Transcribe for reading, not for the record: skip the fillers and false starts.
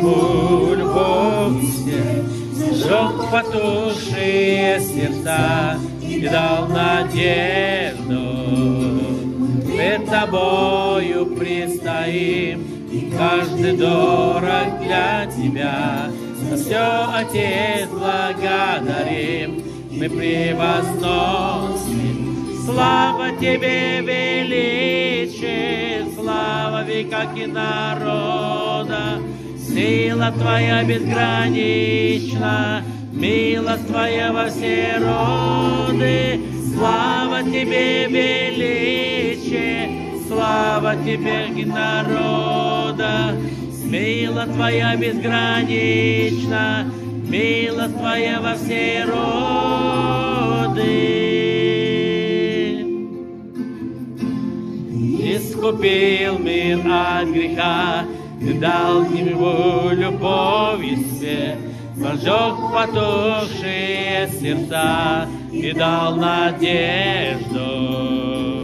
Ему любовью сжег потухшие сердца и дал надежду. Пред Тобою предстоим, и каждый дорог для Тебя. За все, Отец, благодарим, мы превозносим. Слава Тебе, величие, слава века и народа. Сила Твоя безгранична, милость Твоя во все роды. Слава Тебе, величие, слава Тебе и народа. Милость Твоя безгранична, милость Твоя во все роды. Искупил мир от греха, Ты дал его любовью свет, зажег потухшие сердца и дал надежду.